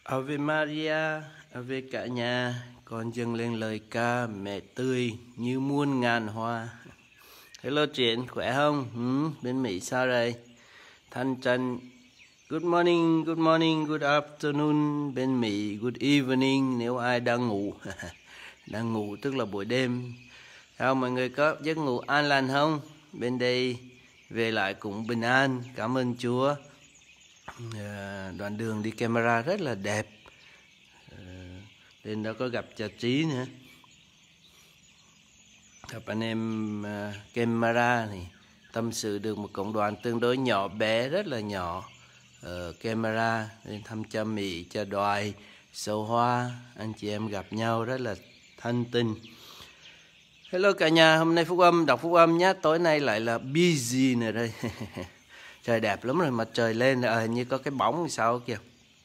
Ave Maria, Ave cả nhà, con dâng lên lời ca mẹ tươi như muôn ngàn hoa. Hello Triển, khỏe không? Bên Mỹ sao rồi? Thanh Trần, good morning, good afternoon. Bên Mỹ, good evening nếu ai đang ngủ. Đang ngủ tức là buổi đêm. Sao mọi người có giấc ngủ an lành không? Bên đây về lại cũng bình an, cảm ơn Chúa. Đoạn đường đi camera rất là đẹp. Lên đó có gặp cha Trí nữa, gặp anh em camera này, tâm sự được một cộng đoàn tương đối nhỏ bé, rất là nhỏ ở camera. Lên thăm cha Mỹ, cha Đoài, Sâu Hoa, anh chị em gặp nhau rất là thân tình. Hello cả nhà, hôm nay phúc âm, đọc phúc âm nhé. Tối nay lại là busy nữa đây. Trời đẹp lắm rồi, mặt trời lên hình như có cái bóng sao kìa.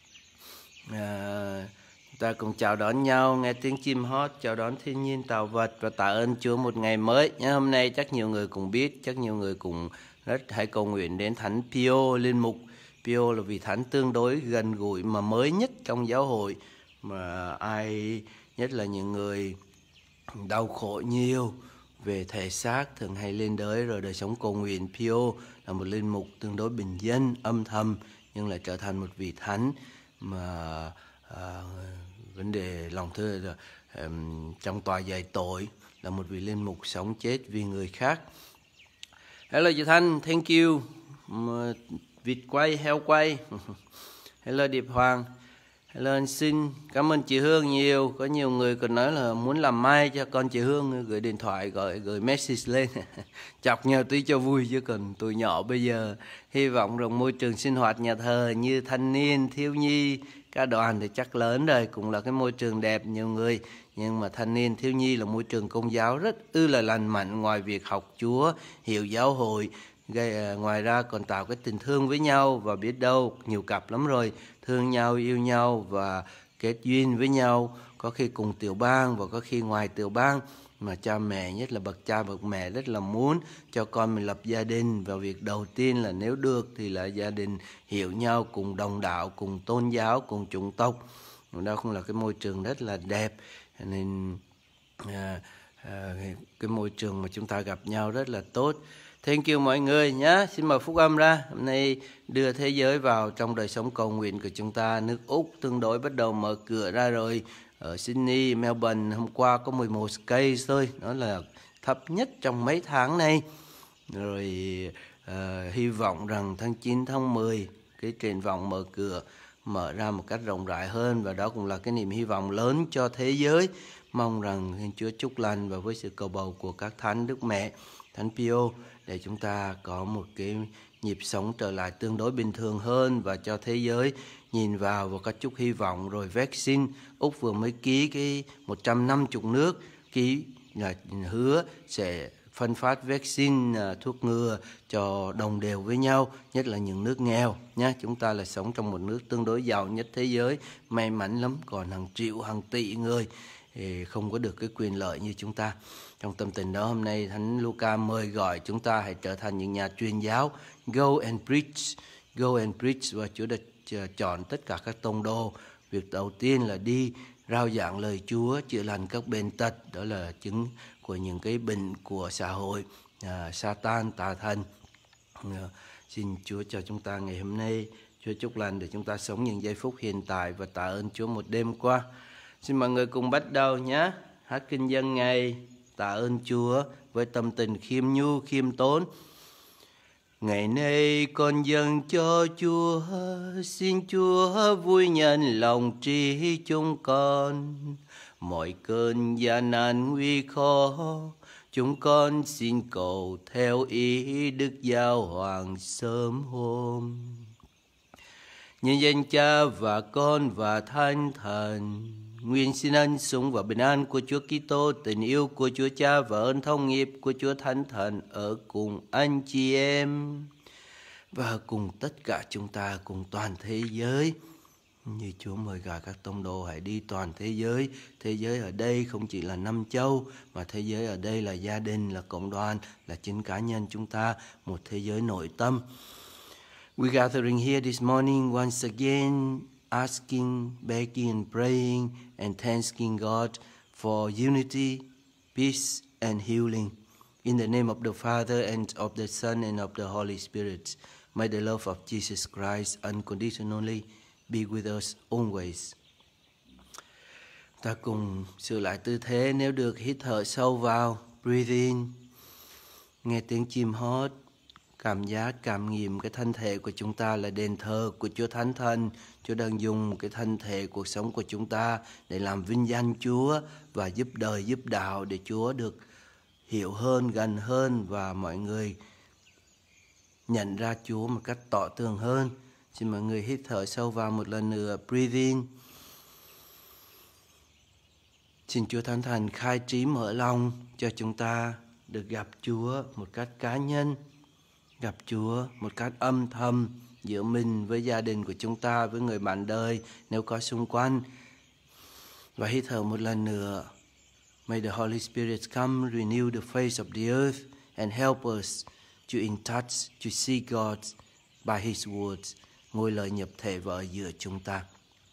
Ta cùng chào đón nhau, nghe tiếng chim hót, chào đón thiên nhiên tạo vật và tạ ơn Chúa một ngày mới. Hôm nay chắc nhiều người cũng biết, chắc nhiều người cũng rất hãy cầu nguyện đến Thánh Pio Linh Mục. Pio là vị thánh tương đối gần gũi mà mới nhất trong giáo hội, mà ai nhất là những người đau khổ nhiều về thể xác thường hay lên đới rồi đời sống cầu nguyện. Pio là một linh mục tương đối bình dân, âm thầm nhưng lại trở thành một vị thánh mà vấn đề lòng thương trong tòa dạy tội, là một vị linh mục sống chết vì người khác. Hello chị Thanh, thank you. Vịt quay, heo quay. Hello Điệp Hoàng. Hello anh Sinh, cảm ơn chị Hương nhiều. Có nhiều người còn nói là muốn làm mai cho con chị Hương, gửi điện thoại, gửi message lên. Chọc nhau tí cho vui, chứ còn tụi nhỏ bây giờ hy vọng rằng môi trường sinh hoạt nhà thờ như thanh niên, thiếu nhi, ca đoàn thì chắc lớn rồi, cũng là cái môi trường đẹp nhiều người. Nhưng mà thanh niên, thiếu nhi là môi trường công giáo rất là lành mạnh. Ngoài việc học Chúa, hiểu giáo hội, ngoài ra còn tạo cái tình thương với nhau. Và biết đâu nhiều cặp lắm rồi, thương nhau, yêu nhau và kết duyên với nhau, có khi cùng tiểu bang và có khi ngoài tiểu bang. Mà cha mẹ, nhất là bậc cha bậc mẹ rất là muốn cho con mình lập gia đình. Và việc đầu tiên là nếu được thì là gia đình hiểu nhau, cùng đồng đạo, cùng tôn giáo, cùng chủng tộc. Đó cũng là cái môi trường rất là đẹp. Nên cái môi trường mà chúng ta gặp nhau rất là tốt. Thank you mọi người nhé. Xin mời phúc âm ra. Hôm nay đưa thế giới vào trong đời sống cầu nguyện của chúng ta. Nước Úc tương đối bắt đầu mở cửa ra rồi. Ở Sydney, Melbourne hôm qua có 11 case thôi. Đó là thấp nhất trong mấy tháng nay. Rồi hy vọng rằng tháng 9, tháng 10 cái triển vọng mở cửa mở ra một cách rộng rãi hơn. Và đó cũng là cái niềm hy vọng lớn cho thế giới. Mong rằng Thiên Chúa chúc lành và với sự cầu bầu của các thánh Đức Mẹ, Thánh Pio, để chúng ta có một cái nhịp sống trở lại tương đối bình thường hơn và cho thế giới nhìn vào và có chút hy vọng. Rồi vaccine, Úc vừa mới ký cái 150 nước ký là hứa sẽ phân phát vaccine, thuốc ngừa cho đồng đều với nhau, nhất là những nước nghèo nhé. Chúng ta là sống trong một nước tương đối giàu nhất thế giới, may mắn lắm, còn hàng triệu, hàng tỷ người thì không có được cái quyền lợi như chúng ta. Trong tâm tình đó, hôm nay Thánh Luca mời gọi chúng ta hãy trở thành những nhà truyền giáo. Go and preach. Và Chúa đã chọn tất cả các tông đồ. Việc đầu tiên là đi rao giảng lời Chúa, chữa lành các bệnh tật. Đó là chứng của những cái bệnh của xã hội, Satan, tà thần. Xin Chúa cho chúng ta ngày hôm nay, Chúa chúc lành để chúng ta sống những giây phút hiện tại và tạ ơn Chúa một đêm qua. Xin mọi người cùng bắt đầu nhé. Hát kinh dân ngày tạ ơn Chúa với tâm tình khiêm nhu, khiêm tốn. Ngày nay con dâng cho Chúa, xin Chúa vui nhận lòng trí chúng con. Mọi cơn gian nan nguy khó, chúng con xin cầu theo ý Đức Giáo Hoàng sớm hôm. Nhân danh Cha và Con và Thánh Thần, nguyện xin ân sủng và bình an của Chúa Kitô, tình yêu của Chúa Cha và ơn thông nghiệp của Chúa Thánh Thần ở cùng anh chị em và cùng tất cả chúng ta, cùng toàn thế giới. Như Chúa mời gọi các tông đồ hãy đi toàn thế giới. Thế giới ở đây không chỉ là năm châu, mà thế giới ở đây là gia đình, là cộng đoàn, là chính cá nhân chúng ta, một thế giới nội tâm. We gathering here this morning once again asking, begging and praying and thanking God for unity, peace and healing. In the name of the Father and of the Son and of the Holy Spirit, may the love of Jesus Christ unconditionally be with us always. Ta cùng sửa lại tư thế, nếu được hít thở sâu vào, breathe in, nghe tiếng chim hót, cảm giác, cảm nghiệm cái thân thể của chúng ta là đền thờ của Chúa Thánh Thần. Chúa đang dùng cái thân thể, cuộc sống của chúng ta để làm vinh danh Chúa và giúp đời, giúp đạo để Chúa được hiểu hơn, gần hơn và mọi người nhận ra Chúa một cách tỏ tường hơn. Xin mọi người hít thở sâu vào một lần nữa, breathe in. Xin Chúa Thánh Thần khai trí mở lòng cho chúng ta được gặp Chúa một cách cá nhân, gặp Chúa một cách âm thầm giữa mình với gia đình của chúng ta, với người bạn đời nếu có xung quanh. Và hít thở một lần nữa. May the Holy Spirit come renew the face of the earth and help us to in touch, to see God by His words. Ngôi lời nhập thể vào ở giữa chúng ta.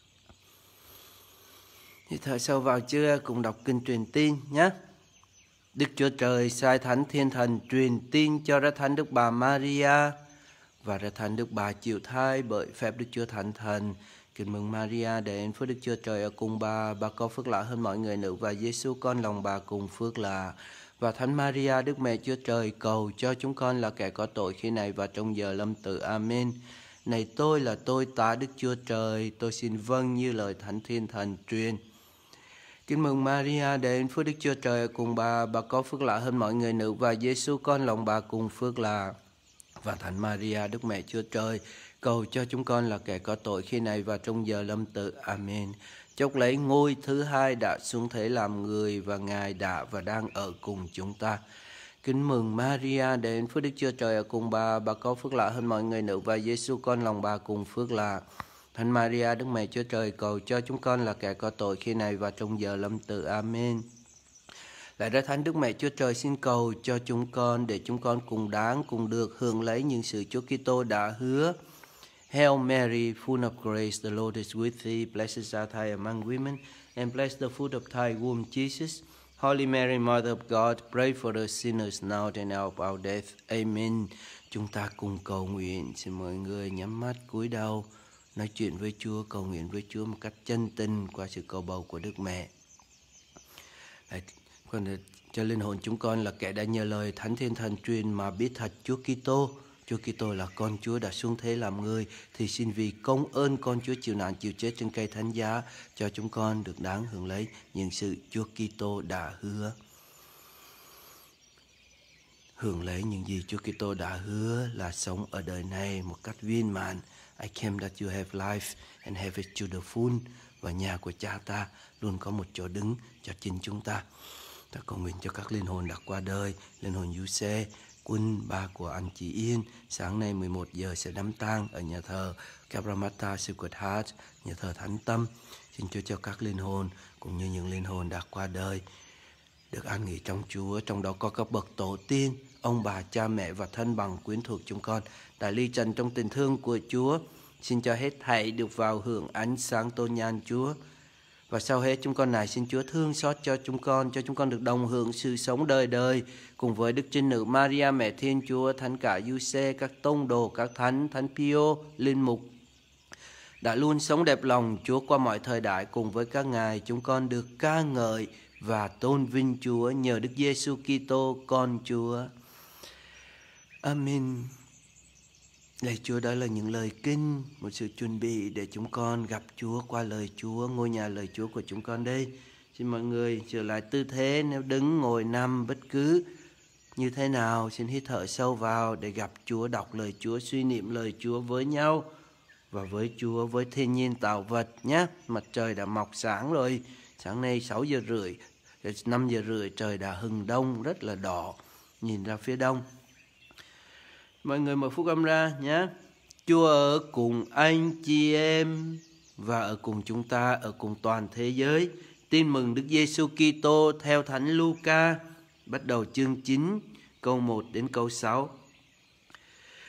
Hít thở sâu vào chưa? Cùng đọc kinh truyền tin nhé. Đức Chúa Trời sai Thánh Thiên Thần truyền tin cho Ra Thánh Đức Bà Maria và Ra Thánh Đức Bà chịu thai bởi phép Đức Chúa Thánh Thần. Kính mừng Maria, đến phước Đức Chúa Trời ở cùng bà có phước lạ hơn mọi người nữ và Giêsu con lòng bà cùng phước lạ. Và Thánh Maria, Đức Mẹ Chúa Trời, cầu cho chúng con là kẻ có tội khi này và trong giờ lâm tử. Amen. Này tôi là tôi tá Đức Chúa Trời, tôi xin vâng như lời Thánh Thiên Thần truyền. Kính mừng Maria, đến phước Đức Chúa Trời cùng bà có phước lạ hơn mọi người nữ và Giêsu con lòng bà cùng phước lạ. Và Thánh Maria, Đức Mẹ Chúa Trời, cầu cho chúng con là kẻ có tội khi này và trong giờ lâm tử. Amen. Chốc lấy ngôi thứ hai đã xuống thế làm người và Ngài đã và đang ở cùng chúng ta. Kính mừng Maria, đến phước Đức Chúa Trời ở cùng bà có phước lạ hơn mọi người nữ và Giêsu con lòng bà cùng phước lạ. Thánh Maria, Đức Mẹ Chúa Trời, cầu cho chúng con là kẻ có tội khi này và trong giờ lâm tử. Amen. Lạy Ra Thánh Đức Mẹ Chúa Trời, xin cầu cho chúng con để chúng con cùng được hưởng lấy những sự Chúa Kitô đã hứa. Hail Mary, full of grace, the Lord is with thee. Blessed art thou among women, and blessed the fruit of thy womb, Jesus. Holy Mary, Mother of God, pray for us sinners now and in hour of our death. Amen. Chúng ta cùng cầu nguyện. Xin mọi người nhắm mắt cúi đầu, nói chuyện với Chúa, cầu nguyện với Chúa một cách chân tình qua sự cầu bầu của Đức Mẹ. Còn cho linh hồn chúng con là kẻ đã nhờ lời Thánh Thiên Thần truyền mà biết thật Chúa Kitô. Chúa Kitô là con Chúa đã xuống thế làm người, thì xin vì công ơn con Chúa chịu nạn chịu chết trên cây thánh giá cho chúng con được đáng hưởng lấy những sự Chúa Kitô đã hứa. Hưởng lấy những gì Chúa Kitô đã hứa là sống ở đời này một cách viên mãn. I came that you have life and have it to the full. Và nhà của Cha ta luôn có một chỗ đứng cho chính chúng ta. Ta cầu nguyện cho các linh hồn đã qua đời, linh hồn Giuse, Quân, ba của anh chị Yên, sáng nay 11 giờ sẽ đám tang ở nhà thờ Cabramatta Sacred Heart, nhà thờ Thánh Tâm. Xin Chúa cho các linh hồn cũng như những linh hồn đã qua đời được an nghỉ trong Chúa, trong đó có các bậc tổ tiên, ông bà, cha mẹ và thân bằng quyến thuộc chúng con đã ly trần trong tình thương của Chúa. Xin cho hết thảy được vào hưởng ánh sáng tôn nhan Chúa. Và sau hết chúng con này xin Chúa thương xót cho chúng con được đồng hưởng sự sống đời đời cùng với Đức Trinh Nữ Maria Mẹ Thiên Chúa, Thánh cả Giuse, các tông đồ, các thánh Pio, linh mục đã luôn sống đẹp lòng Chúa qua mọi thời đại. Cùng với các ngài chúng con được ca ngợi và tôn vinh Chúa nhờ Đức Giêsu Kitô con Chúa. Amen. Lạy Chúa, đó là những lời kinh, một sự chuẩn bị để chúng con gặp Chúa qua lời Chúa, ngôi nhà lời Chúa của chúng con đây. Xin mọi người trở lại tư thế, nếu đứng, ngồi, nằm, bất cứ như thế nào, xin hít thở sâu vào để gặp Chúa, đọc lời Chúa, suy niệm lời Chúa với nhau và với Chúa, với thiên nhiên tạo vật nhé. Mặt trời đã mọc sáng rồi, sáng nay 6 giờ rưỡi, 5 giờ rưỡi trời đã hừng đông, rất là đỏ, nhìn ra phía đông. Mọi người mở phúc âm ra nhé. Chúa ở cùng anh chị em và ở cùng chúng ta, ở cùng toàn thế giới. Tin mừng Đức Giêsu Kitô theo Thánh Luca, bắt đầu chương 9, câu 1 đến câu 6.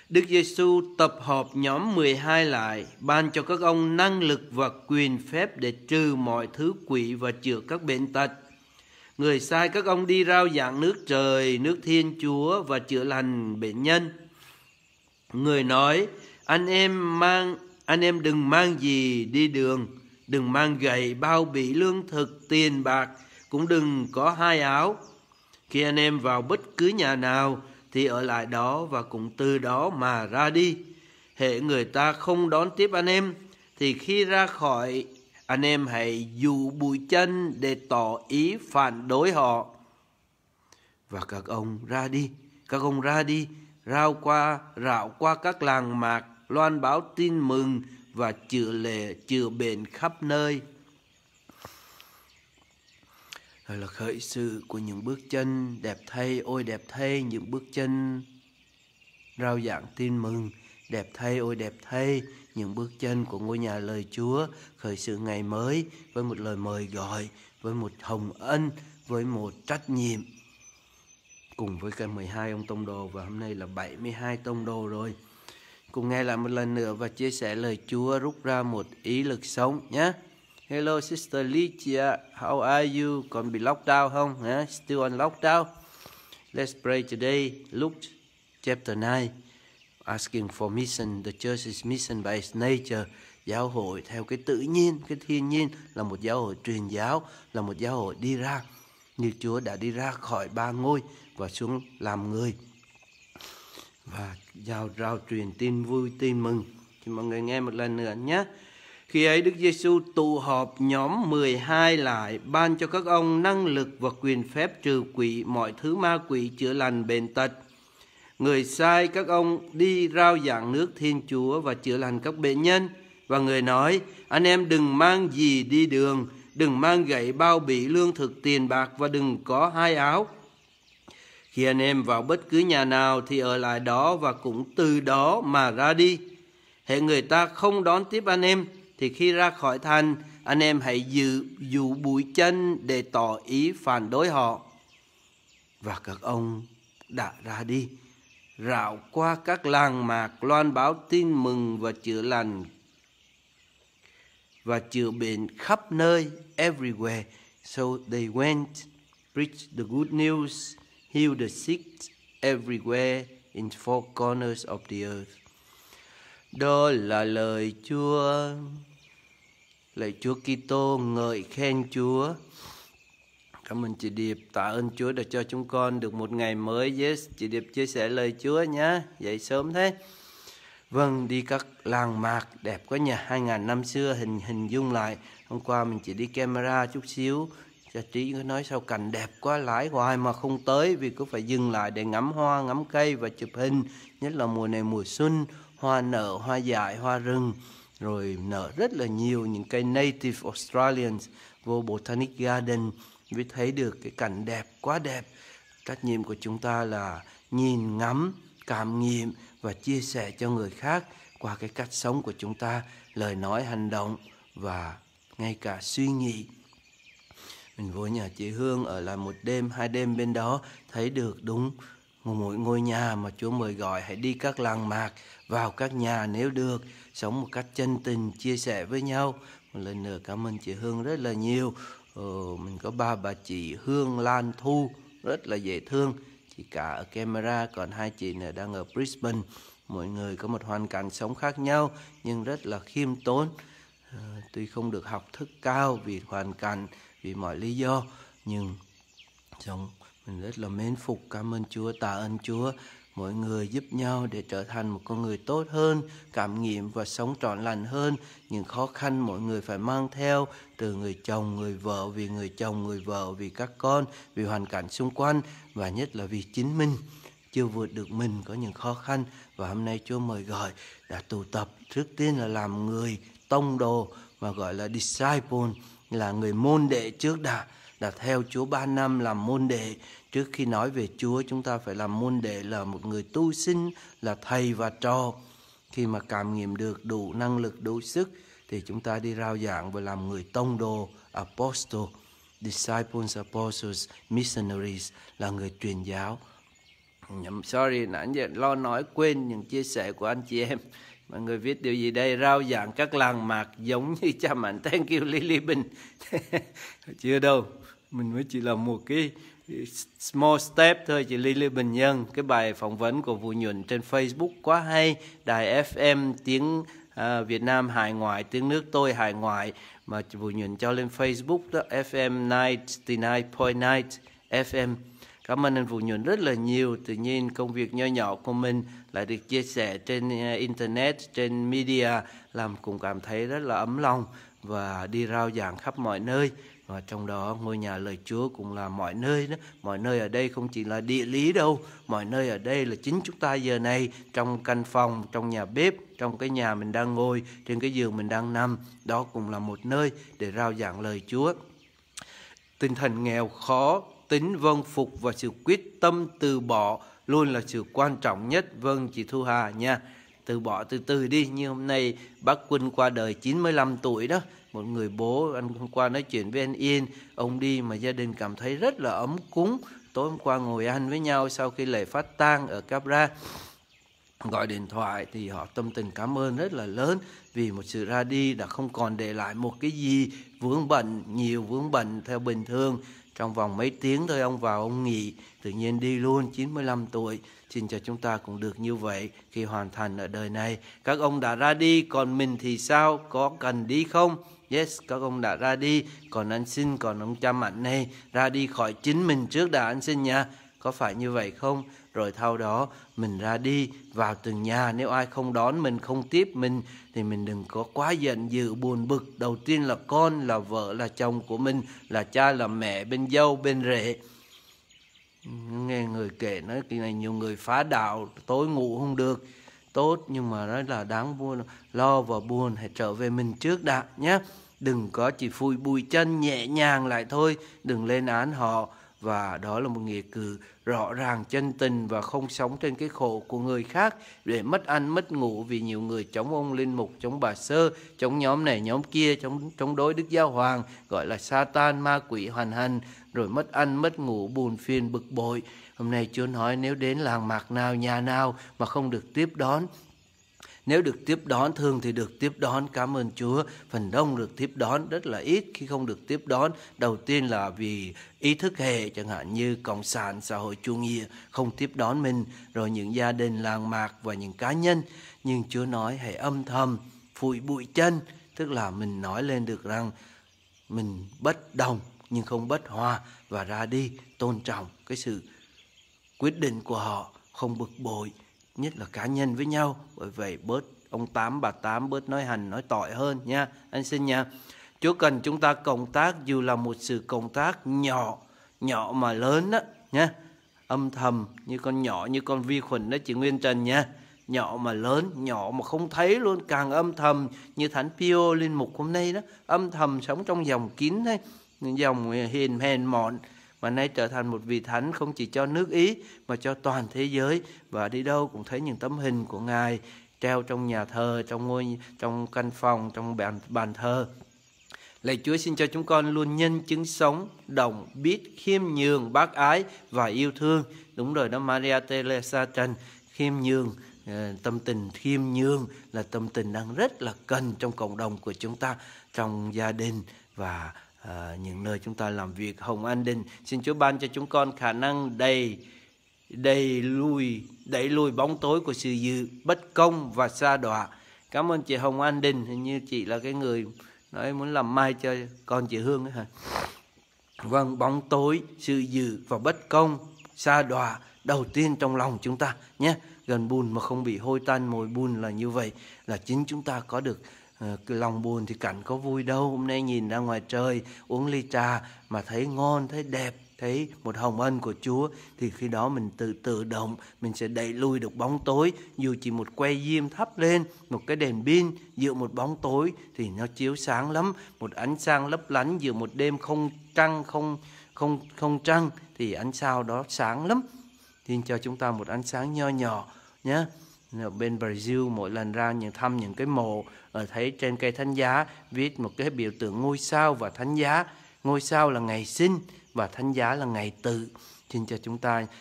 Đức Giêsu tập hợp nhóm 12 lại, ban cho các ông năng lực và quyền phép để trừ mọi thứ quỷ và chữa các bệnh tật. Người sai các ông đi rao giảng nước trời, nước Thiên Chúa và chữa lành bệnh nhân. Người nói, anh em đừng mang gì đi đường, đừng mang gậy, bao bì lương thực, tiền bạc, cũng đừng có hai áo. Khi anh em vào bất cứ nhà nào thì ở lại đó và cũng từ đó mà ra đi. Hễ người ta không đón tiếp anh em thì khi ra khỏi, anh em hãy dụ bụi chân để tỏ ý phản đối họ. Và các ông ra đi, rao qua các làng mạc, loan báo tin mừng và chữa bệnh khắp nơi. Đây là khởi sự của những bước chân đẹp thay, ôi đẹp thay, những bước chân rao giảng tin mừng. Đẹp thay, ôi đẹp thay, những bước chân của ngôi nhà lời Chúa, khởi sự ngày mới với một lời mời gọi, với một hồng ân, với một trách nhiệm. Cùng với cả 12 ông tông đồ, và hôm nay là 72 tông đồ rồi. Cùng nghe lại một lần nữa và chia sẻ lời Chúa, rút ra một ý lực sống nhé. Hello Sister Lydia, how are you? Còn bị lockdown không? Still on lockdown? Let's pray today. Luke chapter 9, asking for mission. The church is mission by its nature. Giáo hội theo cái tự nhiên, cái thiên nhiên, là một giáo hội truyền giáo, là một giáo hội đi ra. Như Chúa đã đi ra khỏi ba ngôi và xuống làm người. Và rao truyền tin vui, tin mừng. Thì mọi người nghe một lần nữa nhé. Khi ấy Đức Giêsu tụ họp nhóm 12 lại, ban cho các ông năng lực và quyền phép trừ quỷ, mọi thứ ma quỷ, chữa lành bệnh tật. Người sai các ông đi rao giảng nước Thiên Chúa và chữa lành các bệnh nhân. Và người nói, anh em đừng mang gì đi đường, đừng mang gậy, bao bì lương thực, tiền bạc và đừng có hai áo. Khi anh em vào bất cứ nhà nào thì ở lại đó và cũng từ đó mà ra đi. Hễ người ta không đón tiếp anh em thì khi ra khỏi thành, anh em hãy dụ bụi chân để tỏ ý phản đối họ. Và các ông đã ra đi, rảo qua các làng mạc, loan báo tin mừng và chữa lành và chữa bệnh khắp nơi, everywhere. So they went, preached the good news, healed the sick everywhere in four corners of the earth. Đó là lời Chúa. Lạy Chúa Kitô, ngợi khen Chúa. Cảm ơn chị Điệp, tạ ơn Chúa đã cho chúng con được một ngày mới. Yes, chị Điệp chia sẻ lời Chúa nhé, dậy sớm thế. Vâng, đi các làng mạc đẹp quá nhỉ, 2000 năm xưa hình dung lại. Hôm qua mình chỉ đi camera chút xíu, cha Trí có nói sao cảnh đẹp quá, lái hoài mà không tới, vì cứ phải dừng lại để ngắm hoa, ngắm cây và chụp hình. Nhất là mùa này mùa xuân, hoa nở, hoa dại, hoa rừng, rồi nở rất là nhiều những cây native Australians. Vô Botanic Garden mới thấy được cái cảnh đẹp, quá đẹp. Trách nhiệm của chúng ta là nhìn ngắm, cảm nghiệm và chia sẻ cho người khác qua cái cách sống của chúng ta, lời nói, hành động và ngay cả suy nghĩ. Mình vô nhà chị Hương ở lại 1 đêm, 2 đêm bên đó, thấy được đúng mỗi ngôi nhà mà Chúa mời gọi hãy đi các làng mạc, vào các nhà nếu được, sống một cách chân tình, chia sẻ với nhau. Một lần nữa cảm ơn chị Hương rất là nhiều. Mình có ba bà chị Hương, Lan, Thu rất là dễ thương. Chị cả ở camera, còn hai chị này đang ở Brisbane. Mỗi người có một hoàn cảnh sống khác nhau nhưng rất là khiêm tốn. Tuy không được học thức cao vì hoàn cảnh, vì mọi lý do, nhưng mình rất là mến phục. Cảm ơn Chúa, tạ ơn Chúa. Mỗi người giúp nhau để trở thành một con người tốt hơn, cảm nghiệm và sống trọn lành hơn. Những khó khăn mỗi người phải mang theo, từ người chồng, người vợ, vì người chồng, người vợ, vì các con, vì hoàn cảnh xung quanh, và nhất là vì chính mình chưa vượt được mình, có những khó khăn. Và hôm nay Chúa mời gọi đã tụ tập, trước tiên là làm người tông đồ, mà gọi là disciple, là người môn đệ trước đã theo Chúa 3 năm làm môn đệ. Trước khi nói về Chúa, chúng ta phải làm môn đệ, là một người tu sinh, là thầy và trò. Khi mà cảm nghiệm được đủ năng lực, đủ sức, thì chúng ta đi rao giảng và làm người tông đồ, apostle, disciples, apostles, missionaries, là người truyền giáo. Sorry, nãy giờ lo nói quên những chia sẻ của anh chị em. Mọi người viết điều gì đây? Rao giảng các làng mạc giống như cha Mạnh. Thank you Lily Bình. Chưa đâu, mình mới chỉ là một cái small step thôi chị Lily Bình Nhân. Cái bài phỏng vấn của Vũ Nhuận trên Facebook quá hay. Đài FM tiếng Việt Nam hải ngoại, tiếng nước tôi hải ngoại mà Vũ Nhuận cho lên Facebook đó, FM 99.9 FM. Cảm ơn anh Vũ Nhuận rất là nhiều. Tự nhiên công việc nho nhỏ của mình lại được chia sẻ trên Internet, trên media, làm cũng cảm thấy rất là ấm lòng và đi rao giảng khắp mọi nơi. Và trong đó ngôi nhà lời Chúa cũng là mọi nơi đó. Mọi nơi ở đây không chỉ là địa lý đâu. Mọi nơi ở đây là chính chúng ta giờ này, trong căn phòng, trong nhà bếp, trong cái nhà mình đang ngồi, trên cái giường mình đang nằm. Đó cũng là một nơi để rao giảng lời Chúa. Tinh thần nghèo khó, tính vâng phục và sự quyết tâm từ bỏ luôn là sự quan trọng nhất. Vâng chị Thu Hà nha. Từ bỏ từ từ đi. Như hôm nay bác Quân qua đời 95 tuổi đó. Một người bố, anh hôm qua nói chuyện với anh Yên, ông đi mà gia đình cảm thấy rất là ấm cúng. Tối hôm qua ngồi ăn với nhau sau khi lễ phát tang ở Capra, gọi điện thoại thì họ tâm tình cảm ơn rất là lớn vì một sự ra đi đã không còn để lại một cái gì vướng bận, nhiều vướng bận theo bình thường. Trong vòng mấy tiếng thôi ông vào ông nghỉ, tự nhiên đi luôn 95 tuổi. Xin cho chúng ta cũng được như vậy khi hoàn thành ở đời này. Các ông đã ra đi, còn mình thì sao? Có cần đi không? Yes, các ông đã ra đi, còn anh Sinh, còn ông cha Mạnh này ra đi khỏi chính mình trước đã anh Sinh nha. Có phải như vậy không? Rồi sau đó mình ra đi vào từng nhà. Nếu ai không đón mình, không tiếp mình thì mình đừng có quá giận dữ buồn bực. Đầu tiên là con, là vợ, là chồng của mình, là cha, là mẹ, bên dâu, bên rể. Nghe người kể nói cái này nhiều người phá đạo, tối ngủ không được. Tốt, nhưng mà rất là đáng buồn, lo và buồn. Hãy trở về mình trước đã nhé. Đừng có chỉ phủi bụi chân nhẹ nhàng lại thôi. Đừng lên án họ. Và đó là một nghĩa cử rõ ràng, chân tình và không sống trên cái khổ của người khác để mất ăn mất ngủ. Vì nhiều người chống ông Linh Mục, chống bà Sơ, chống nhóm này nhóm kia, chống đối Đức Giáo Hoàng, gọi là Satan, ma quỷ hoành hành, rồi mất ăn mất ngủ, buồn phiền bực bội. Hôm nay Chúa nói nếu đến làng mạc nào, nhà nào mà không được tiếp đón, nếu được tiếp đón, thường thì được tiếp đón, cảm ơn Chúa. Phần đông được tiếp đón, rất là ít khi không được tiếp đón. Đầu tiên là vì ý thức hệ, chẳng hạn như Cộng sản, xã hội chủ nghĩa không tiếp đón mình, rồi những gia đình, làng mạc và những cá nhân. Nhưng Chúa nói hãy âm thầm, phủi bụi chân, tức là mình nói lên được rằng mình bất đồng nhưng không bất hòa, và ra đi tôn trọng cái sự quyết định của họ, không bực bội, nhất là cá nhân với nhau. Bởi vậy bớt ông Tám bà Tám, bớt nói hành nói tỏi hơn nha anh Sinh nha. Chúa cần chúng ta cộng tác, dù là một sự cộng tác nhỏ mà lớn đó nha, âm thầm như con nhỏ, như con vi khuẩn đó chị Nguyên Trần nha. Nhỏ mà lớn, nhỏ mà không thấy luôn, càng âm thầm. Như Thánh Pio Linh Mục hôm nay đó, âm thầm sống trong dòng kín đấy, dòng hiền hèn mọn, mà nay trở thành một vị thánh không chỉ cho nước Ý mà cho toàn thế giới. Và đi đâu cũng thấy những tấm hình của Ngài treo trong nhà thờ, trong căn phòng, trong bàn thờ. Lạy Chúa, xin cho chúng con luôn nhân chứng sống, đồng, biết, khiêm nhường, bác ái và yêu thương. Đúng rồi đó Maria Teresa Trần, khiêm nhường, tâm tình khiêm nhường là tâm tình đang rất là cần trong cộng đồng của chúng ta, trong gia đình và những nơi chúng ta làm việc. Hồng An Đình, xin Chúa ban cho chúng con khả năng đẩy lùi bóng tối của sự bất công và sa đọa. Cảm ơn chị Hồng An Đình, hình như chị là cái người nói muốn làm mai cho con chị Hương ấy hả? Vâng, bóng tối, sự dữ và bất công, sa đọa đầu tiên trong lòng chúng ta nhé. Gần bùn mà không bị hôi tanh mùi bùn là như vậy, là chính chúng ta có được cái lòng buồn thì cảnh có vui đâu. Hôm nay nhìn ra ngoài trời, uống ly trà mà thấy ngon, thấy đẹp, thấy một hồng ân của Chúa, thì khi đó mình tự động mình sẽ đẩy lùi được bóng tối. Dù chỉ một que diêm thắp lên, một cái đèn pin giữa một bóng tối thì nó chiếu sáng lắm. Một ánh sáng lấp lánh giữa một đêm không trăng thì ánh sao đó sáng lắm. Xin cho chúng ta một ánh sáng nho nhỏ nhé. Ở bên Brazil mỗi lần ra thăm những cái mộ, thấy trên cây thánh giá viết một cái biểu tượng ngôi sao và thánh giá. Ngôi sao là ngày sinh và thánh giá là ngày tự. Xin cho chúng ta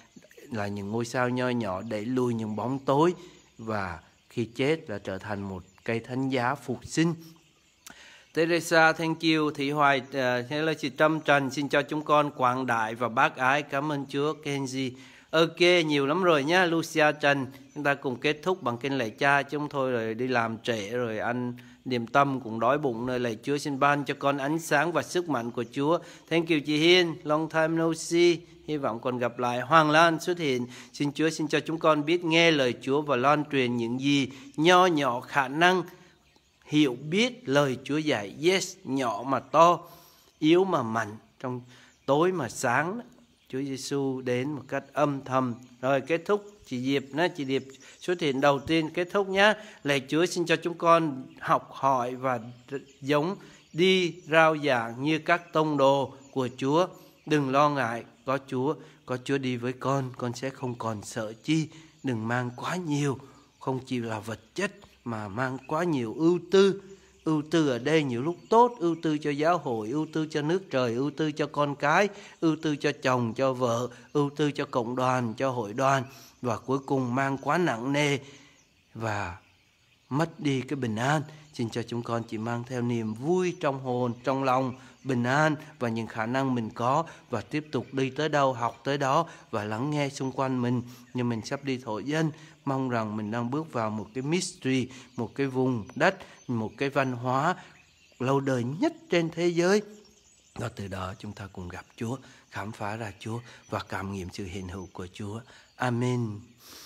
là những ngôi sao nho nhỏ đẩy lùi những bóng tối, và khi chết là trở thành một cây thánh giá phục sinh. Teresa, thank you. Thị Hoài, hay là chị Trâm Trần, xin cho chúng con quảng đại và bác ái. Cảm ơn Chúa. Kenji, ok, nhiều lắm rồi nhá. Lucia Trần, chúng ta cùng kết thúc bằng kinh lạy Cha. Chúng tôi rồi đi làm trễ rồi ăn niềm tâm cũng đói bụng nơi lạy Chúa. Xin ban cho con ánh sáng và sức mạnh của Chúa. Thank you chị Hiên, long time no see. Hy vọng còn gặp lại. Hoàng Lan xuất hiện. Xin Chúa xin cho chúng con biết nghe lời Chúa và loan truyền những gì nho nhỏ khả năng hiểu biết lời Chúa dạy. Yes, nhỏ mà to, yếu mà mạnh, trong tối mà sáng. Chúa Giêsu đến một cách âm thầm. Rồi kết thúc, chị Diệp chị Diệp xuất hiện đầu tiên, kết thúc nhé. Lạy Chúa xin cho chúng con học hỏi và giống đi rao giảng như các tông đồ của Chúa. Đừng lo ngại, có Chúa đi với con sẽ không còn sợ chi. Đừng mang quá nhiều, không chỉ là vật chất mà mang quá nhiều ưu tư. Ưu tư ở đây nhiều lúc tốt, ưu tư cho giáo hội, ưu tư cho nước trời, ưu tư cho con cái, ưu tư cho chồng, cho vợ, ưu tư cho cộng đoàn, cho hội đoàn, và cuối cùng mang quá nặng nề và mất đi cái bình an. Xin cho chúng con chỉ mang theo niềm vui trong hồn, trong lòng, bình an và những khả năng mình có, và tiếp tục đi tới đâu học tới đó và lắng nghe xung quanh mình. như mình sắp đi thổ dân, mong rằng mình đang bước vào một cái mystery, một cái vùng đất, một cái văn hóa lâu đời nhất trên thế giới. Và từ đó chúng ta cùng gặp Chúa, khám phá ra Chúa và cảm nghiệm sự hiện hữu của Chúa. Amen.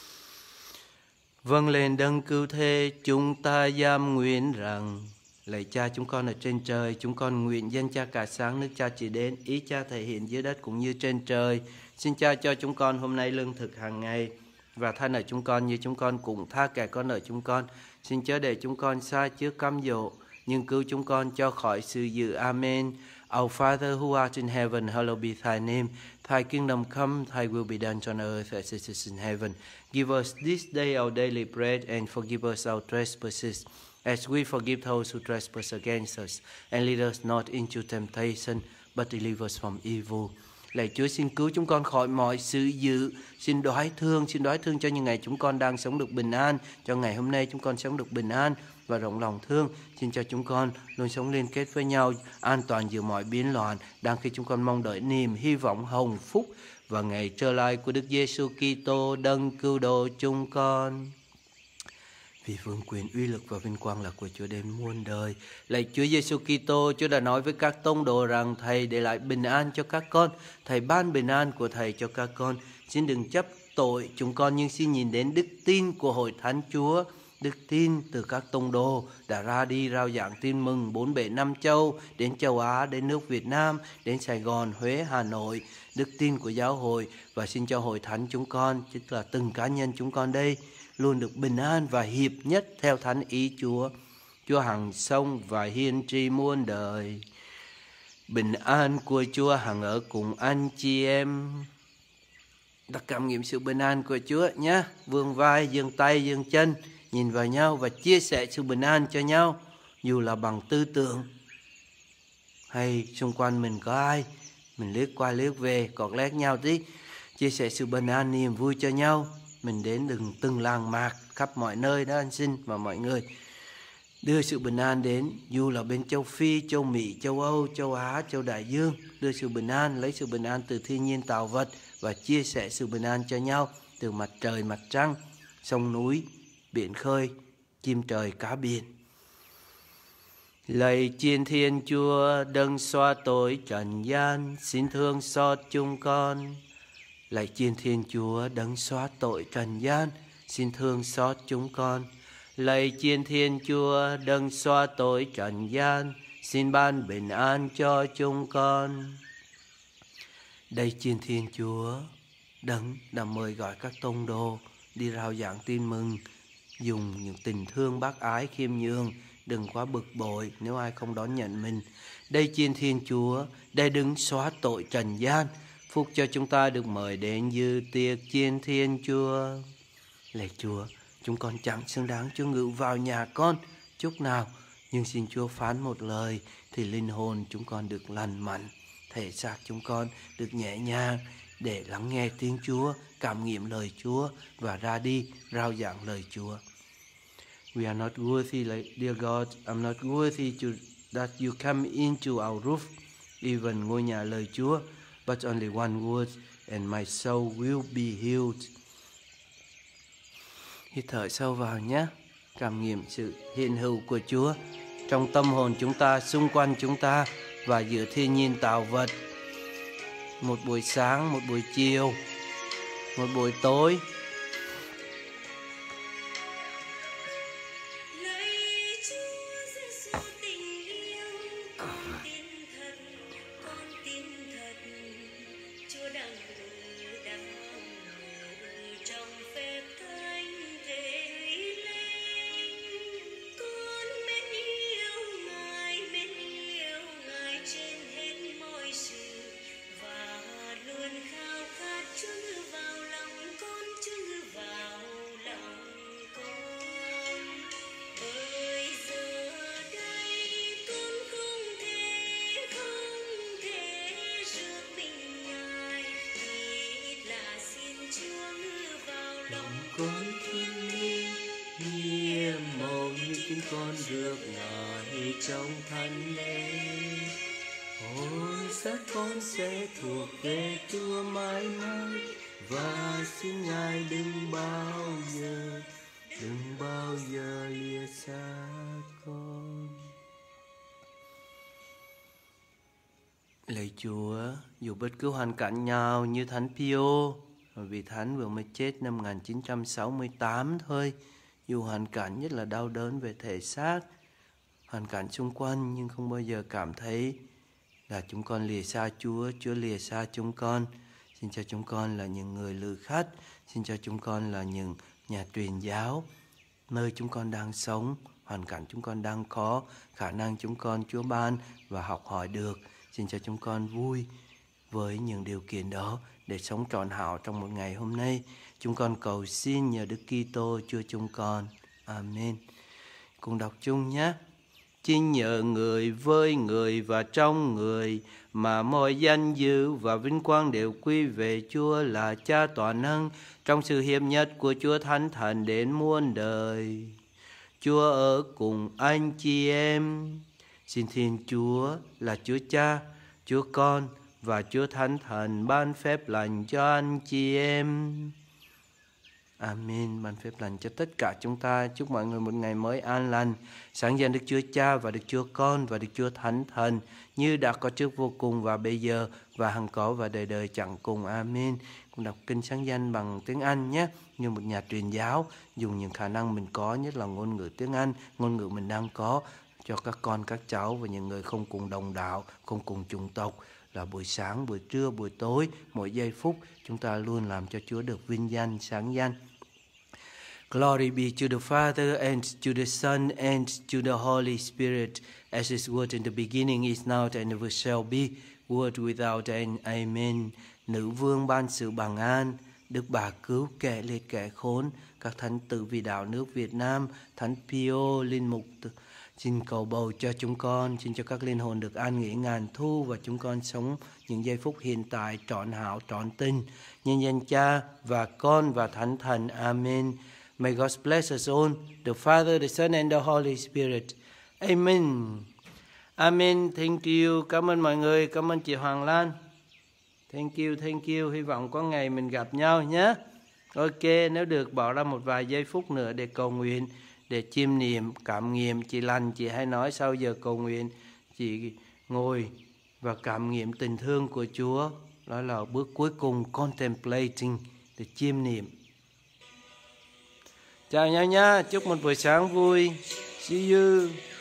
Vâng lên đấng cứu thế, chúng ta giam nguyện rằng: lạy Cha chúng con ở trên trời, chúng con nguyện danh Cha cả sáng, nước Cha chỉ đến, ý Cha thể hiện dưới đất cũng như trên trời. Xin Cha cho chúng con hôm nay lương thực hàng ngày, và tha nợ chúng con như chúng con cũng tha kẻ có nợ chúng con. Xin chớ để chúng con sa trước cám dỗ, nhưng cứu chúng con cho khỏi sự dữ. Amen. Our Father who art in heaven, hallowed be thy name. Thy kingdom come, thy will be done on earth as it is in heaven. Give us this day our daily bread, and forgive us our trespasses, as we forgive those who trespass against us. And lead us not into temptation, but deliver us from evil. Lạy Chúa xin cứu chúng con khỏi mọi sự dữ. Xin đoái thương cho những ngày chúng con đang sống được bình an, cho ngày hôm nay chúng con sống được bình an và rộng lòng thương. Xin cho chúng con luôn sống liên kết với nhau, an toàn giữa mọi biến loạn, đang khi chúng con mong đợi niềm hy vọng hồng phúc và ngày trở lại của Đức Giêsu Kitô đấng cứu độ chúng con. Vì vương quyền, uy lực và vinh quang là của Chúa đến muôn đời. Lạy Chúa Giêsu Kitô, Chúa đã nói với các tông đồ rằng Thầy để lại bình an cho các con. Thầy ban bình an của Thầy cho các con. Xin đừng chấp tội chúng con, nhưng xin nhìn đến đức tin của Hội Thánh Chúa. Đức tin từ các tông đồ đã ra đi rao giảng tin mừng bốn bể năm châu, đến châu Á, đến nước Việt Nam, đến Sài Gòn, Huế, Hà Nội. Đức tin của giáo hội, và xin cho Hội Thánh chúng con, tức là từng cá nhân chúng con đây, luôn được bình an và hiệp nhất theo thánh ý Chúa. Chúa hằng sống và hiên tri muôn đời. Bình an của Chúa hằng ở cùng anh chị em. Ta cảm nghiệm sự bình an của Chúa nhé. Vươn vai, giương tay, giương chân, nhìn vào nhau và chia sẻ sự bình an cho nhau, dù là bằng tư tưởng hay xung quanh mình có ai, mình liếc qua liếc về, cọt lét nhau tí, chia sẻ sự bình an, niềm vui cho nhau. Mình đến từng làng mạc khắp mọi nơi đó anh xin, và mọi người đưa sự bình an đến, dù là bên châu Phi, châu Mỹ, châu Âu, châu Á, châu Đại Dương. Đưa sự bình an, lấy sự bình an từ thiên nhiên tạo vật và chia sẻ sự bình an cho nhau, từ mặt trời, mặt trăng, sông núi, biển khơi, chim trời, cá biển. Lạy Chiên Thiên Chúa đấng xóa tội trần gian, xin thương xót chúng con. Lạy Chiên Thiên Chúa đấng xóa tội trần gian, xin thương xót chúng con. Lạy Chiên Thiên Chúa đấng xóa tội trần gian, xin ban bình an cho chúng con. Đây Chiên Thiên Chúa đấng đã mời gọi các tông đồ đi rao giảng tin mừng, dùng những tình thương bác ái khiêm nhường, đừng quá bực bội nếu ai không đón nhận mình. Đây Chiên Thiên Chúa, đây đấng xóa tội trần gian, phúc cho chúng ta được mời đến dự tiệc Chiên Thiên Chúa. Lạy Chúa, chúng con chẳng xứng đáng Chúa ngự vào nhà con chút nào, nhưng xin Chúa phán một lời thì linh hồn chúng con được lành mạnh, thể xác chúng con được nhẹ nhàng, để lắng nghe tiếng Chúa, cảm nghiệm lời Chúa và ra đi rao giảng lời Chúa. We are not worthy, dear God. I'm not worthy that you come into our roof, even ngôi nhà lời Chúa, but only one word and my soul will be healed. Hít thở sâu vào nhé. Cảm nghiệm sự hiện hữu của Chúa trong tâm hồn chúng ta, xung quanh chúng ta và giữa thiên nhiên tạo vật. Một buổi sáng, một buổi chiều, một buổi tối. Con thiên liêng nhiệm màu như chúng con được Ngài trong thánh lễ. Hồn xác con sẽ thuộc về Chúa mãi mãi, và xin Ngài đừng bao giờ lìa xa con. Lạy Chúa, dù bất cứ hoàn cảnh nào như Thánh Pio, vì Thánh vừa mới chết năm 1968 thôi, dù hoàn cảnh rất là đau đớn về thể xác, hoàn cảnh xung quanh, nhưng không bao giờ cảm thấy là chúng con lìa xa Chúa, Chúa lìa xa chúng con. Xin cho chúng con là những người lữ khách, xin cho chúng con là những nhà truyền giáo, nơi chúng con đang sống, hoàn cảnh chúng con đang có, khả năng chúng con Chúa ban và học hỏi được. Xin cho chúng con vui với những điều kiện đó để sống trọn hảo trong một ngày hôm nay. Chúng con cầu xin nhờ Đức Kitô Chúa chúng con. Amen. Cùng đọc chung nhé. Chính nhờ người, với người và trong người mà mọi danh dự và vinh quang đều quy về Chúa là Cha toàn năng, trong sự hiệp nhất của Chúa Thánh Thần đến muôn đời. Chúa ở cùng anh chị em. Xin Thiên Chúa là Chúa Cha, Chúa Con và Chúa Thánh Thần ban phép lành cho anh chị em. Amen. Ban phép lành cho tất cả chúng ta. Chúc mọi người một ngày mới an lành. Sáng danh Đức Chúa Cha và Đức Chúa Con và Đức Chúa Thánh Thần, như đã có trước vô cùng và bây giờ và hằng có và đời đời chẳng cùng. Amen. Cùng đọc kinh sáng danh bằng tiếng Anh nhé. Như một nhà truyền giáo, dùng những khả năng mình có, nhất là ngôn ngữ tiếng Anh, ngôn ngữ mình đang có, cho các con, các cháu và những người không cùng đồng đạo, không cùng chủng tộc, là buổi sáng, buổi trưa, buổi tối, mỗi giây phút chúng ta luôn làm cho Chúa được vinh danh, sáng danh. Glory be to the Father and to the Son and to the Holy Spirit, as it was in the beginning, is now, and ever shall be, world without end. Amen. Nữ vương ban sự bằng an, Đức Bà cứu kẻ liệt kẻ khốn, các thánh tử vì đạo nước Việt Nam, Thánh Pio, Linh Mục, xin cầu bầu cho chúng con, xin cho các linh hồn được an nghỉ ngàn thu và chúng con sống những giây phút hiện tại trọn hảo, trọn tình. Nhân danh Cha và Con và Thánh Thần. Amen. May God bless us all, the Father, the Son and the Holy Spirit. Amen. Amen. Thank you. Cảm ơn mọi người. Cảm ơn chị Hoàng Lan. Thank you, thank you. Hy vọng có ngày mình gặp nhau nhé. Ok, nếu được bỏ ra một vài giây phút nữa để cầu nguyện, để chiêm niệm, cảm nghiệm. Chị Lành, chị hay nói sau giờ cầu nguyện, chị ngồi và cảm nghiệm tình thương của Chúa. Đó là bước cuối cùng, contemplating, để chiêm niệm. Chào nhau nhé, chúc một buổi sáng vui. See you.